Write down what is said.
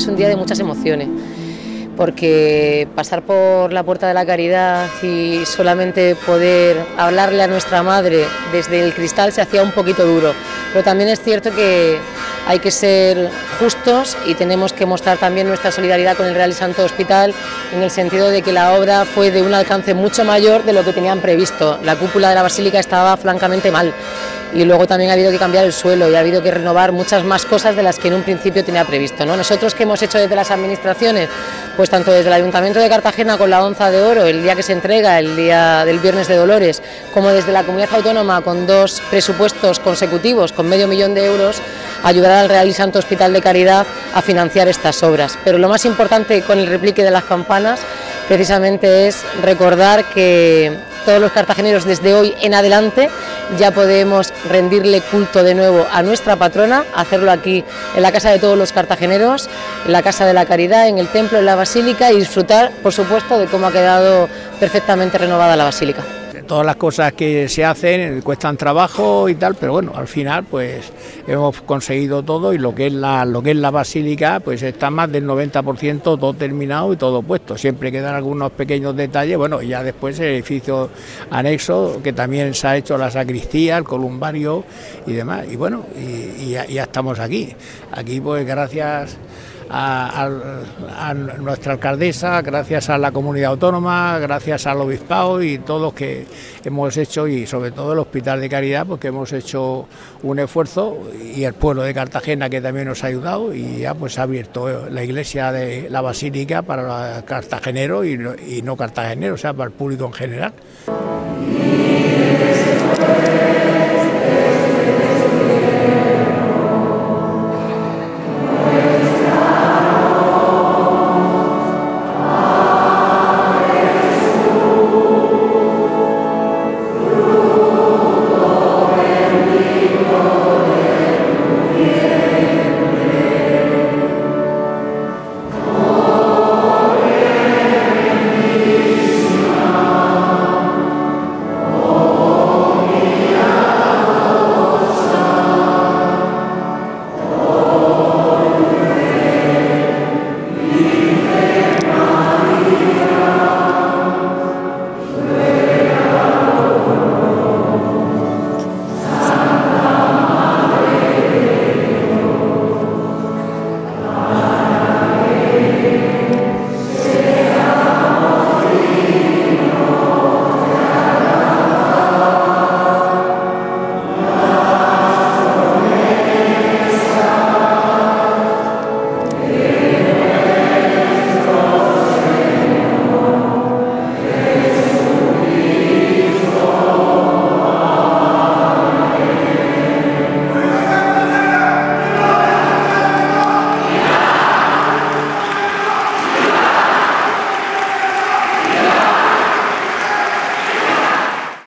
es un día de muchas emociones, porque pasar por la Puerta de la Caridad y solamente poder hablarle a nuestra madre desde el cristal se hacía un poquito duro, pero también es cierto que hay que ser justos y tenemos que mostrar también nuestra solidaridad con el Real y Santo Hospital, en el sentido de que la obra fue de un alcance mucho mayor de lo que tenían previsto. La cúpula de la basílica estaba francamente mal y luego también ha habido que cambiar el suelo y ha habido que renovar muchas más cosas de las que en un principio tenía previsto, ¿no? Nosotros, ¿qué hemos hecho desde las administraciones? Pues tanto desde el Ayuntamiento de Cartagena con la onza de oro, el día que se entrega, el día del Viernes de Dolores, como desde la Comunidad Autónoma con 2 presupuestos consecutivos con medio millón de euros, ayudar al Real y Santo Hospital de Caridad a financiar estas obras. Pero lo más importante con el replique de las campanas precisamente es recordar que todos los cartageneros desde hoy en adelante ya podemos rendirle culto de nuevo a nuestra patrona, hacerlo aquí en la casa de todos los cartageneros, en la Casa de la Caridad, en el templo, en la basílica, y disfrutar, por supuesto, de cómo ha quedado perfectamente renovada la basílica. Todas las cosas que se hacen cuestan trabajo y tal, pero bueno, al final pues hemos conseguido todo, y lo que es la basílica pues está más del 90% todo terminado y todo puesto. Siempre quedan algunos pequeños detalles, bueno, y ya después el edificio anexo, que también se ha hecho la sacristía, el columbario y demás, y bueno, y ya estamos aquí pues gracias a nuestra alcaldesa, gracias a la comunidad autónoma, gracias al obispado y todos los que hemos hecho, y sobre todo el Hospital de Caridad, porque hemos hecho un esfuerzo, y el pueblo de Cartagena, que también nos ha ayudado, y ya pues ha abierto la iglesia de la basílica para cartageneros y no cartageneros, o sea, para el público en general.